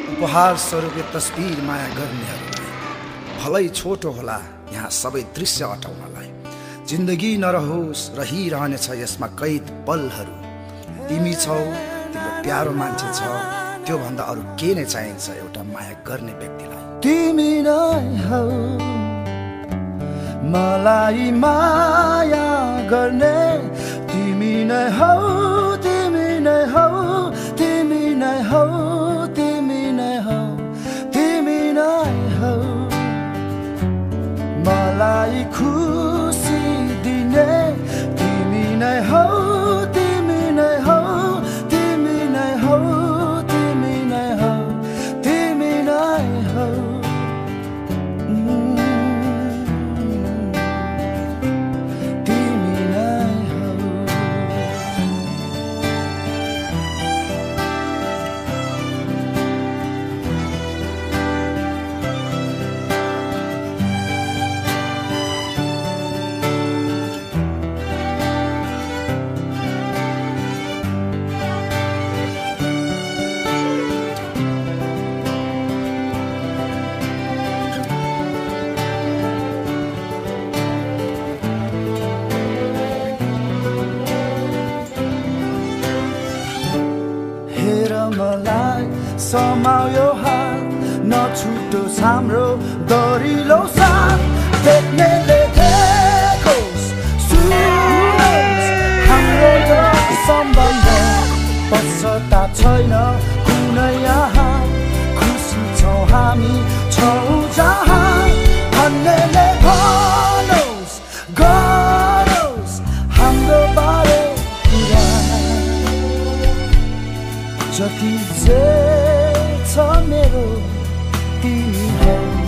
उपहार स्वरूप यो तस्बिर माया गर्नेहरूलाई भलै छोटो होला यहाँ सबै दृश्य अटाउनलाई। जिन्दगी नरहोस् रहिरहनेछ यसमा कैद पलहरू। तिमी छौ, तिम्रो प्यारो मान्छे छ, त्यो भन्दा अरू के नै चाहिन्छ एउटा माया गर्ने व्यक्तिलाई। तिमी नै हौ मलाई माया गर्ने, तिमी नै हौ, तिमी नै हौ, तिमी नै हौ, तिमी नै हौ, तिमी नै हौ मलाई खुसी दिने, तिमी नै हौ, तिमी नै हौ, तिमी नै हौ, तिमी नै हौ, तिमी नै हौ। मलाई समायो हात, नछुटोस् हाम्रो दरिलो साथ। देख्नेले देखोस्, सुनोस् हाम्रो यो सम्बन्ध। पश्चाताप छैन कुनै यहाँ, खुसी छौँ हामी छौँ जहाँ। भन्नेले भनोस् गरोस् हाम्रो बारे कुरा, जति जे छ मेरो तिमी हौ।